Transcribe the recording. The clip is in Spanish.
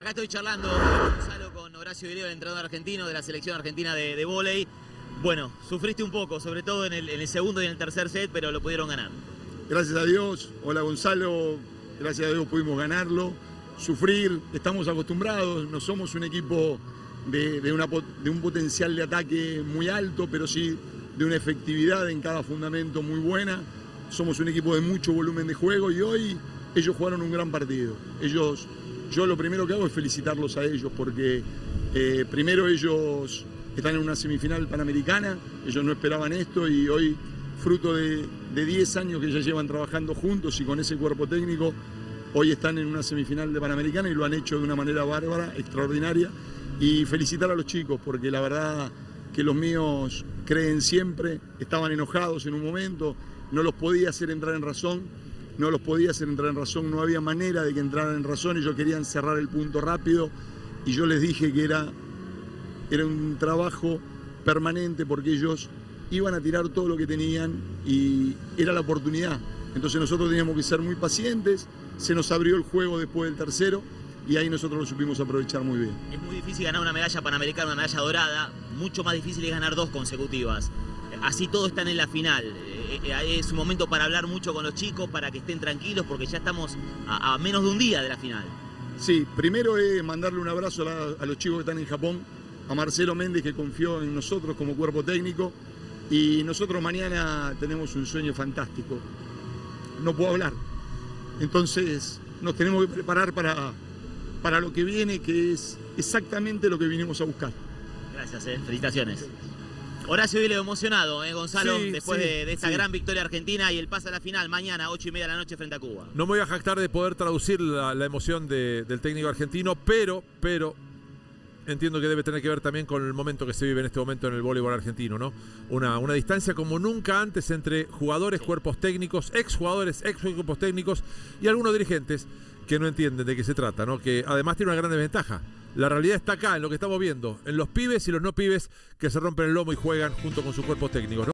Acá estoy charlando, Gonzalo, con Horacio Vireo, el entrenador argentino de la selección argentina de vóley. Bueno, sufriste un poco, sobre todo en el segundo y en el tercer set, pero lo pudieron ganar. Gracias a Dios. Hola Gonzalo, gracias a Dios pudimos ganarlo. Sufrir, estamos acostumbrados, no somos un equipo de un potencial de ataque muy alto, pero sí de una efectividad en cada fundamento muy buena. Somos un equipo de mucho volumen de juego y hoy ellos jugaron un gran partido. Yo lo primero que hago es felicitarlos a ellos porque primero ellos están en una semifinal panamericana, ellos no esperaban esto y hoy, fruto de 10 años que ya llevan trabajando juntos y con ese cuerpo técnico, hoy están en una semifinal de Panamericana y lo han hecho de una manera bárbara, extraordinaria. Y felicitar a los chicos porque la verdad que los míos creen siempre, estaban enojados en un momento, no los podía hacer entrar en razón, no había manera de que entraran en razón, ellos querían cerrar el punto rápido y yo les dije que era un trabajo permanente porque ellos iban a tirar todo lo que tenían y era la oportunidad. Entonces nosotros teníamos que ser muy pacientes, se nos abrió el juego después del tercero y ahí nosotros lo supimos aprovechar muy bien. Es muy difícil ganar una medalla panamericana, una medalla dorada, mucho más difícil es ganar 2 consecutivas. Así todos están en la final. Es un momento para hablar mucho con los chicos, para que estén tranquilos, porque ya estamos a menos de un día de la final. Sí, primero es mandarle un abrazo a los chicos que están en Japón, a Marcelo Méndez que confió en nosotros como cuerpo técnico y nosotros mañana tenemos un sueño fantástico. No puedo hablar. Entonces nos tenemos que preparar para lo que viene, que es exactamente lo que vinimos a buscar. Gracias, felicitaciones. Horacio Vireo, emocionado, Gonzalo, Sí, después sí, de esta sí. gran victoria argentina y el pase a la final mañana, 8:30 de la noche frente a Cuba. No me voy a jactar de poder traducir la emoción del técnico argentino, pero entiendo que debe tener que ver también con el momento que se vive en este momento en el voleibol argentino, ¿no? Una distancia como nunca antes entre jugadores, cuerpos técnicos, exjugadores, cuerpos técnicos y algunos dirigentes que no entienden de qué se trata, ¿no? Que además tiene una gran desventaja. La realidad está acá, en lo que estamos viendo, en los pibes y los no pibes que se rompen el lomo y juegan junto con sus cuerpos técnicos, ¿no?